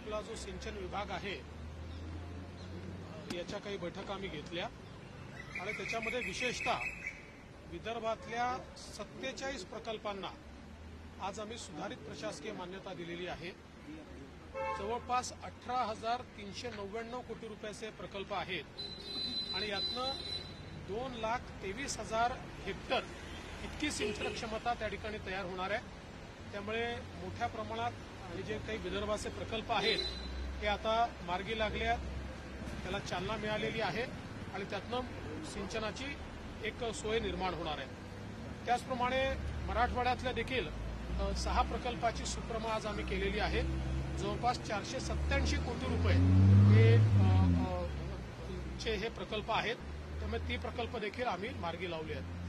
आपला जो सिंचन विभाग आहे याच्या काही बैठका आम्ही घेतल्या आणि त्याच्यामध्ये विशेषतः विदर्भातल्या 47 प्रकल्पांना आज आम्ही सुधारित प्रशासकीय मान्यता दिलेली आहे। जवळपास 18,399 कोटी रुपयाचे प्रकल्प आहेत आणि यातनं 2,23,000 हेक्टर इतकी सिंचन क्षमता त्या ठिकाणी तयार होणार आहे। त्यामुळे मोठ्या प्रमाणात आणि जे काही विदर्भाचे प्रकल्प आहेत हे आता मार्गी लागले आहेत, त्याला चालना मिळालेली आहे आणि त्यातनं सिंचनाची एक सोय निर्माण होणार आहे। त्याचप्रमाणे मराठवाड्यातल्या देखील 6 प्रकल्पाची सुप्रमा आज आम्ही केलेली आहे। जवळपास 487 कोटी रुपये हे प्रकल्प आहेत, त्यामुळे ती प्रकल्प देखील आम्ही मार्गी लावले आहेत।